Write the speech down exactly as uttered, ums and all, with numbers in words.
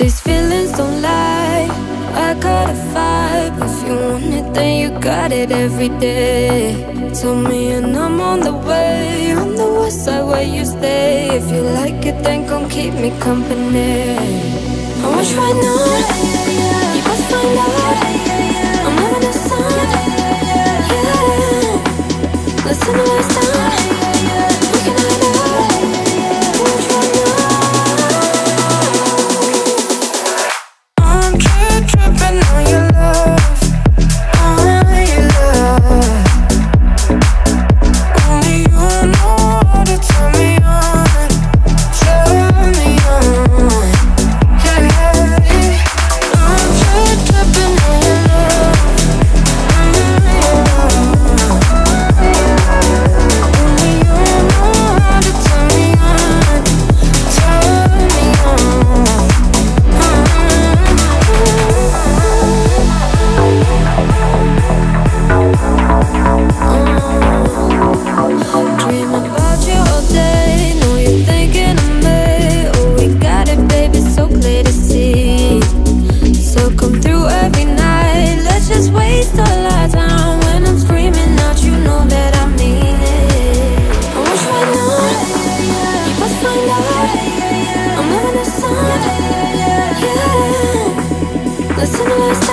These feelings don't lie, I got a vibe. If you want it, then you got it every day. Tell me and I'm on the way, on the west side where you stay. If you like it, then come keep me company. I wish right now you could find out I'm living the sun, yeah. Listen to what's down, we can hide out. I wish right now I'm trip tripping on your love, on your love. Only you know how to turn me on, turn me on. I'm trip tripping on your love, on your love. Only you know how to turn me on, turn me on. Dream about you all day, know you're thinking of me. Oh, we got it, baby, so clear to see. So come through every night, let's just waste all our time. When I'm screaming out, you know that I mean it. I wish right now you could find out I'm living the sun, yeah. Listen to what's